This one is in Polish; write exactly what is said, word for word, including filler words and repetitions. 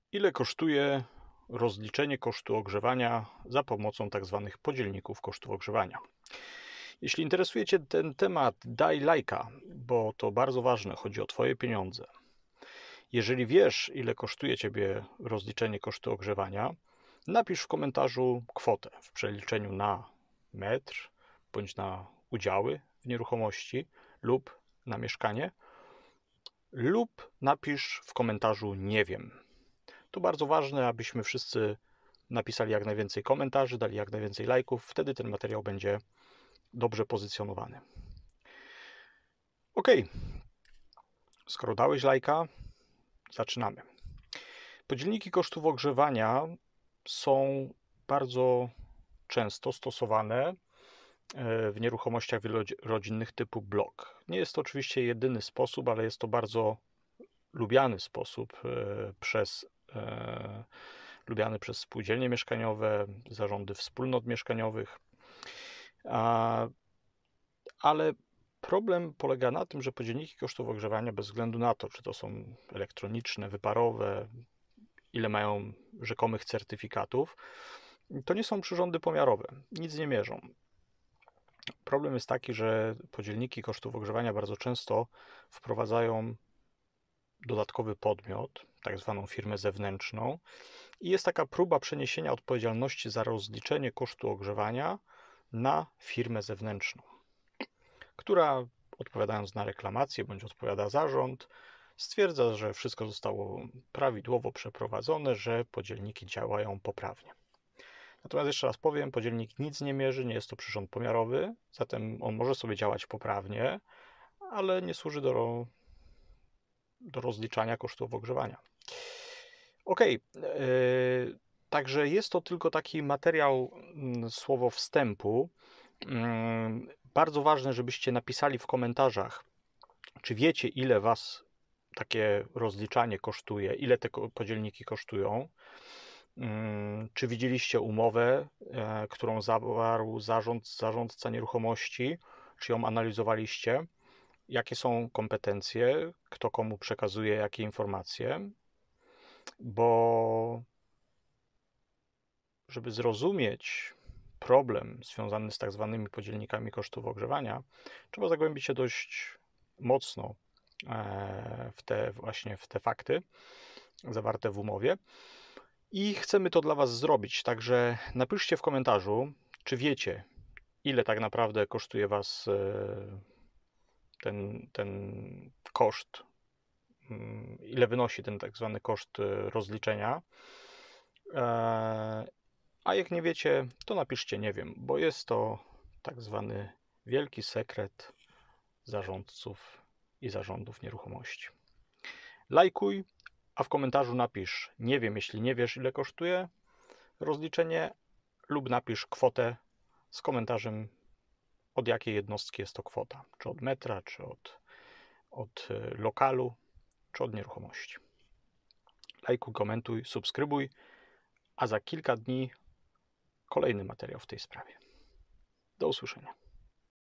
Ile kosztuje rozliczenie kosztu ogrzewania za pomocą tak zwanych podzielników kosztu ogrzewania? Jeśli interesuje Cię ten temat, daj lajka, bo to bardzo ważne, chodzi o Twoje pieniądze. Jeżeli wiesz, ile kosztuje Ciebie rozliczenie kosztu ogrzewania, napisz w komentarzu kwotę w przeliczeniu na metr bądź na udziały w nieruchomości lub na mieszkanie, lub napisz w komentarzu nie wiem. To bardzo ważne, abyśmy wszyscy napisali jak najwięcej komentarzy, dali jak najwięcej lajków, wtedy ten materiał będzie dobrze pozycjonowany. Ok, skoro dałeś lajka, zaczynamy. Podzielniki kosztów ogrzewania są bardzo często stosowane w nieruchomościach wielorodzinnych typu blok. Nie jest to oczywiście jedyny sposób, ale jest to bardzo lubiany sposób przez lubiany przez spółdzielnie mieszkaniowe, zarządy wspólnot mieszkaniowych. Ale problem polega na tym, że podzielniki kosztów ogrzewania, bez względu na to, czy to są elektroniczne, wyparowe, ile mają rzekomych certyfikatów, to nie są przyrządy pomiarowe, nic nie mierzą. Problem jest taki, że podzielniki kosztów ogrzewania bardzo często wprowadzają dodatkowy podmiot, tak zwaną firmę zewnętrzną, i jest taka próba przeniesienia odpowiedzialności za rozliczenie kosztu ogrzewania na firmę zewnętrzną, która, odpowiadając na reklamację bądź odpowiada zarząd, stwierdza, że wszystko zostało prawidłowo przeprowadzone, że podzielniki działają poprawnie. Natomiast jeszcze raz powiem, podzielnik nic nie mierzy, nie jest to przyrząd pomiarowy, zatem on może sobie działać poprawnie, ale nie służy do, do rozliczania kosztów ogrzewania. Ok, yy, także jest to tylko taki materiał, słowo wstępu. Yy, bardzo ważne, żebyście napisali w komentarzach, czy wiecie, ile Was takie rozliczanie kosztuje, ile te podzielniki kosztują. Czy widzieliście umowę, którą zawarł zarząd, zarządca nieruchomości? Czy ją analizowaliście? Jakie są kompetencje? Kto komu przekazuje jakie informacje? Bo żeby zrozumieć problem związany z tak zwanymi podzielnikami kosztów ogrzewania, trzeba zagłębić się dość mocno w te właśnie w te fakty zawarte w umowie. I chcemy to dla Was zrobić, także napiszcie w komentarzu, czy wiecie, ile tak naprawdę kosztuje Was ten, ten koszt, ile wynosi ten tak zwany koszt rozliczenia. A jak nie wiecie, to napiszcie nie wiem, bo jest to tak zwany wielki sekret zarządców i zarządów nieruchomości. Lajkuj, a w komentarzu napisz nie wiem, jeśli nie wiesz, ile kosztuje rozliczenie, lub napisz kwotę z komentarzem, od jakiej jednostki jest to kwota. Czy od metra, czy od, od lokalu, czy od nieruchomości. Lajkuj, komentuj, subskrybuj, a za kilka dni kolejny materiał w tej sprawie. Do usłyszenia.